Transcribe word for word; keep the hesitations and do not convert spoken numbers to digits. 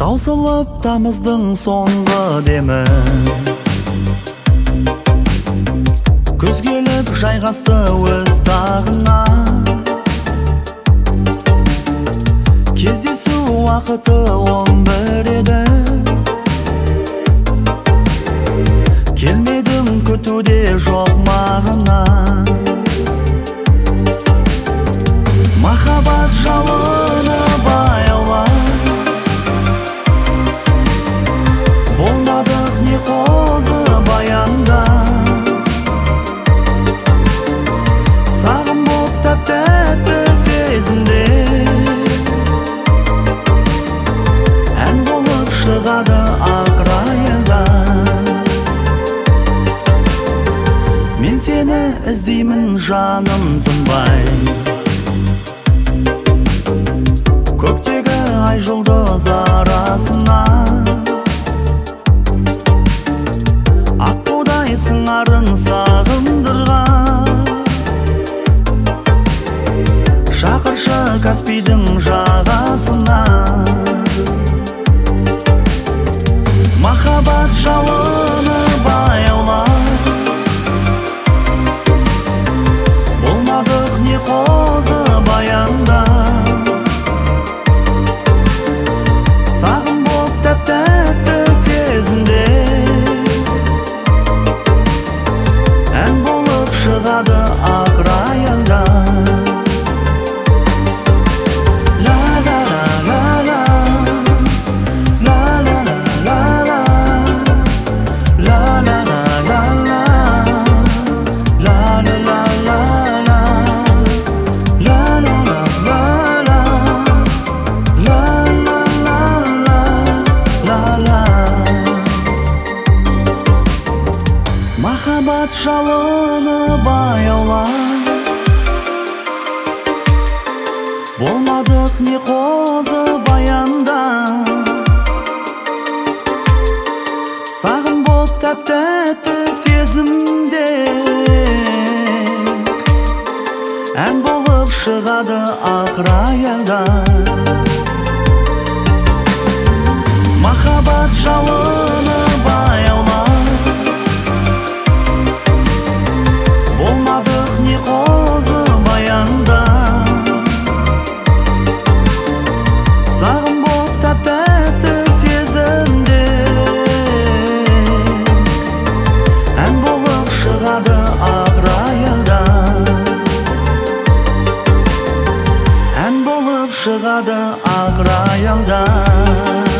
таусылып тамыздың соңғы демі, күз келіп жайғасты өз тағына. Кездесу уақыты он бір еді, келмедің күтуде жоқ мағына. Махаббат жалыны баяулап, болмадық не қозы баянда. Сағым боп тәп-тәтті сезімде, ән болып шығады ақырайында. Мен сені іздеймін жаным тынбай, көктегі ай жұлдыз арасына. Аққудай сыңарын сағындырған, шақыршы Каспийдің жағасына. Махаббат жалыны баяулап, болмадық не қозы баянда. Сағым боп тәп-тәтті сезімде, ән болып шығады ақырайында. Махаббат жалыны баяулап, болмадық не қозы баянда. Сағым боп тәп-тәтті сезімде, ән болып шығады ақырайында. Махаббат жалыны баяулап, болмадық не қозы баянда. Сағым боп тәп-тәтті сезімде, ән болып шығады ақырайында. Ән болып шығады ақырайында.